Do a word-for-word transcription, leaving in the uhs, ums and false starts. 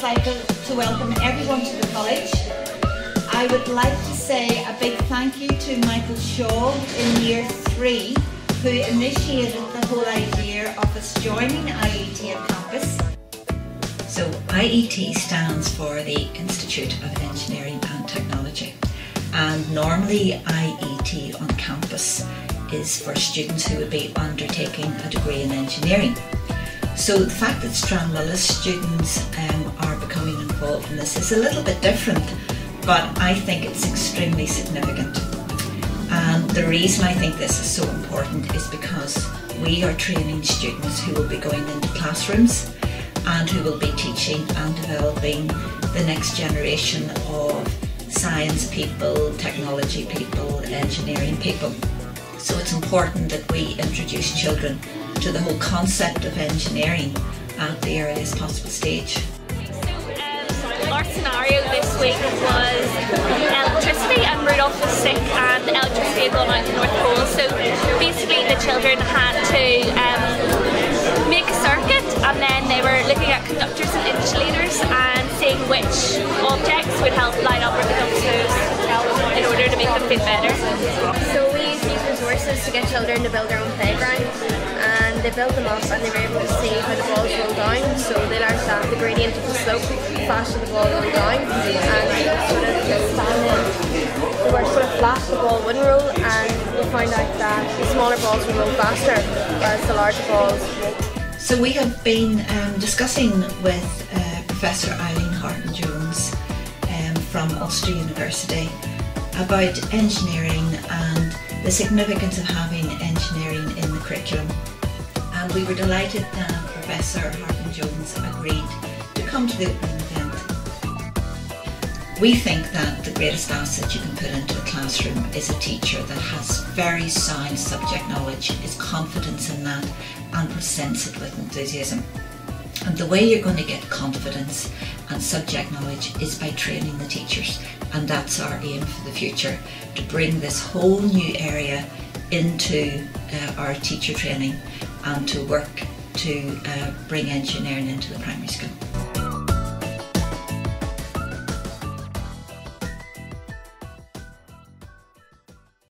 cycle to welcome everyone to the college. I would like to say a big thank you to Michael Shaw in year three, who initiated the whole idea of us joining I E T at campus. So I E T stands for the Institute of Engineering and Technology, and normally I E T on campus is for students who would be undertaking a degree in engineering. So the fact that Stranmillis students um, are becoming involved in this is a little bit different, but I think it's extremely significant. And the reason I think this is so important is because we are training students who will be going into classrooms and who will be teaching and developing the next generation of science people, technology people, engineering people. So it's important that we introduce children to the whole concept of engineering at the earliest possible stage. Um, our scenario this week was electricity, and Rudolph was sick and the electricity had gone out to the North Pole. So basically the children had to um, make a circuit, and then they were looking at conductors and insulators and seeing which objects would help light up or become smooth in order to make them fit better. So we used these resources to get children to build their own playground, and they built them up and they were able to see how the balls roll down. So they learned that the gradient of the slope, the faster the ball rolled down, and they sort of expanded. They were sort of flat, the ball wouldn't roll, and we found out that the smaller balls would roll faster, whereas the larger balls won't. So we have been um, discussing with uh, Professor Eileen Harkin-Jones um, from Ulster University about engineering and the significance of having engineering in the curriculum. And we were delighted that Professor Harkin-Jones agreed to come to the opening event. We think that the greatest asset you can put into a classroom is a teacher that has very sound subject knowledge, is confident in that, and presents it with enthusiasm. And the way you're going to get confidence and subject knowledge is by training the teachers, and that's our aim for the future, to bring this whole new area into uh, our teacher training and to work to uh, bring engineering into the primary school.